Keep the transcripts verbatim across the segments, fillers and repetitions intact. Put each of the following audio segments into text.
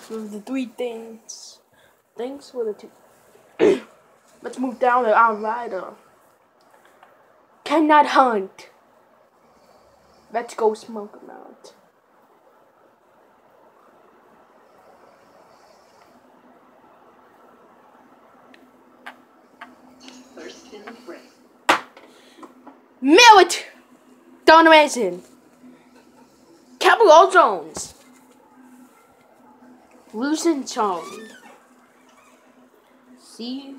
Those are the three things. Thanks for the two. Let's move down to our rider. Cannot hunt. Let's go smoke him out. First in the fray. Mill it! Done amazing. Capital Jones. Losing Chong. See?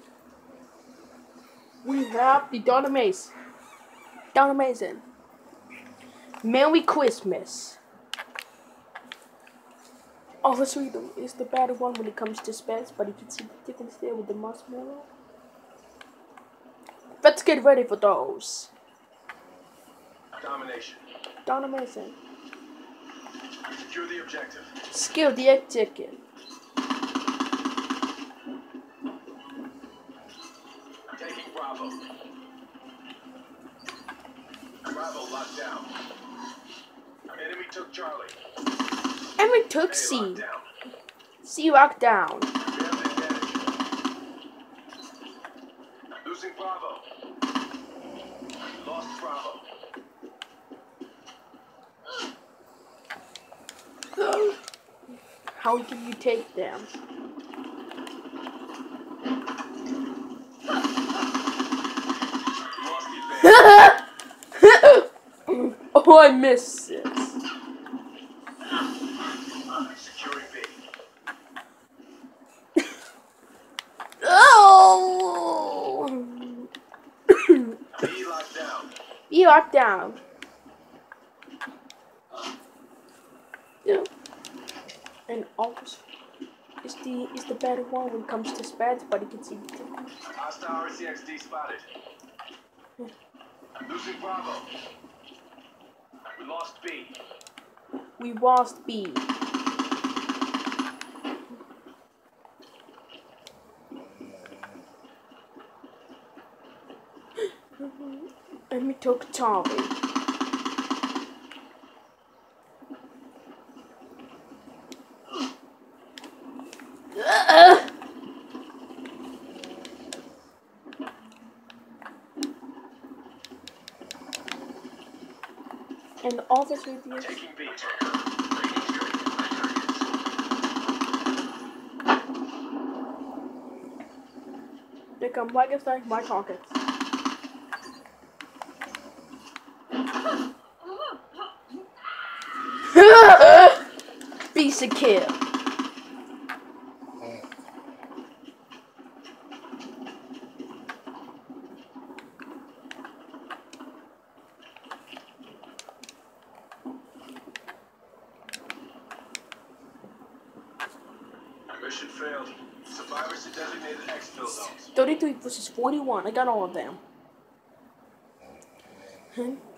We have the Don Mason. Don Amazing. Merry Christmas. Obviously, the, is the better one when it comes to specs, but you can see the difference there with the marshmallow. Let's get ready for those. Domination. Don Amazing. Secure the objective. Skill the egg chicken. Taking Bravo. Bravo locked down. Enemy took Charlie. And we took A C. locked down. C locked down. We have the advantage. Losing Bravo. Lost Bravo. How can you take them? Lost the advantage. Oh, I missed it. Securing B. Oh! B locked down. Be locked down. Yeah. And August is the is the better one when it comes to spats, but you can see the difference. Hostile R C X D spotted. Losing Bravo. We lost B. We lost B. And we took Charlie. Uh. And all this with you. Taking B. They come like it's like my pockets. Piece of kill. Mission failed. Survivors to designated exfil zones. thirty-three versus forty-one. I got all of them. Hmm?